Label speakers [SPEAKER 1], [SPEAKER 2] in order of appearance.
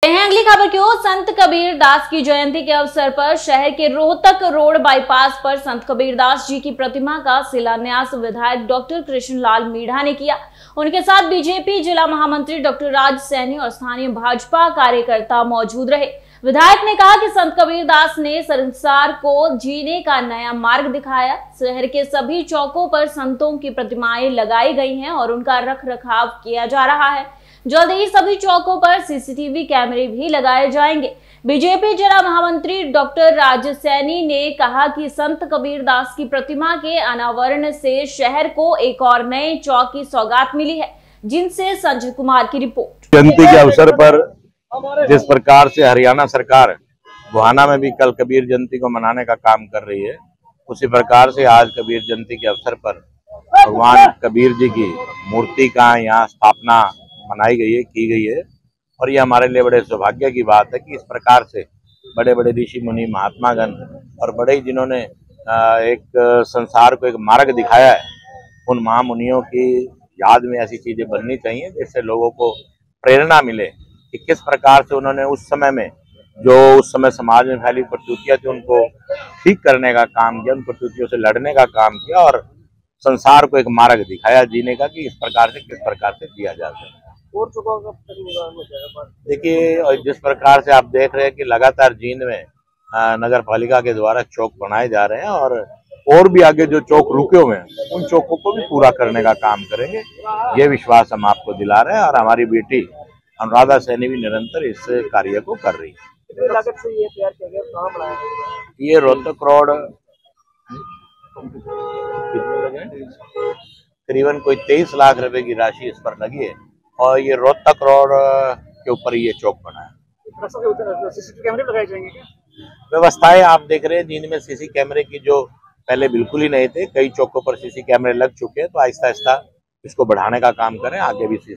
[SPEAKER 1] हैं अगली खबर की ओर। संत कबीर दास की जयंती के अवसर पर शहर के रोहतक रोड बाईपास पर संत कबीर दास जी की प्रतिमा का शिलान्यास विधायक डॉक्टर कृष्णलाल मीणा ने किया। उनके साथ बीजेपी जिला महामंत्री डॉक्टर राज सैनी और स्थानीय भाजपा कार्यकर्ता मौजूद रहे। विधायक ने कहा कि संत कबीर दास ने संसार को जीने का नया मार्ग दिखाया। शहर के सभी चौकों पर संतों की प्रतिमाएं लगाई गई हैं और उनका रख रखाव किया जा रहा है। जल्द ही सभी चौकों पर सीसीटीवी कैमरे भी लगाए जाएंगे। बीजेपी जिला महामंत्री डॉक्टर राज सैनी ने कहा कि संत कबीर दास की प्रतिमा के अनावरण से शहर को एक और नए चौक की सौगात मिली है। जिनसे संजय कुमार की रिपोर्ट।
[SPEAKER 2] जयंती के अवसर पर जिस प्रकार से हरियाणा सरकार गोहाना में भी कल कबीर जयंती को मनाने का काम कर रही है, उसी प्रकार से आज कबीर जयंती के अवसर पर भगवान कबीर जी की मूर्ति का यहाँ स्थापना मनाई गई है, की गई है। और ये हमारे लिए बड़े सौभाग्य की बात है कि इस प्रकार से बड़े बड़े ऋषि मुनि महात्मागण और बड़े ही जिन्होंने एक संसार को एक मार्ग दिखाया है, उन महामुनियों की याद में ऐसी चीजें बननी चाहिए जिससे लोगों को प्रेरणा मिले कि किस प्रकार से उन्होंने उस समय में जो उस समय समाज में फैली प्रकृतियां थी उनको ठीक करने का काम किया, उन प्रकृतियों से लड़ने का काम किया और संसार को एक मार्ग दिखाया जीने का कि इस प्रकार से किस प्रकार से जिया जा सकता है। देखिए, जिस प्रकार से आप देख रहे हैं कि लगातार जींद में नगर पालिका के द्वारा चौक बनाए जा रहे हैं और भी आगे जो चौक रुके हुए हैं उन चौकों को भी पूरा करने का काम करेंगे, ये विश्वास हम आपको दिला रहे हैं। और हमारी बेटी अनुराधा सैनी भी निरंतर इस कार्य को कर रही है।
[SPEAKER 3] लागत से ये तैयार किया गया, कहाँ बनाया गया?
[SPEAKER 2] ये रोहतक रोड करीबन कोई 23 लाख रुपए की राशि इस पर लगी है और ये रोहतक रोड के ऊपर ये चौक बना है।
[SPEAKER 3] सीसीटीवी कैमरे लगाए जाएंगे क्या?
[SPEAKER 2] व्यवस्थाएं आप देख रहे हैं, जिनमें सीसी कैमरे की जो पहले बिल्कुल ही नहीं थे, कई चौकों पर सीसी कैमरे लग चुके हैं, तो आहिस्ता आहिस्ता इसको बढ़ाने का काम करें, आगे भी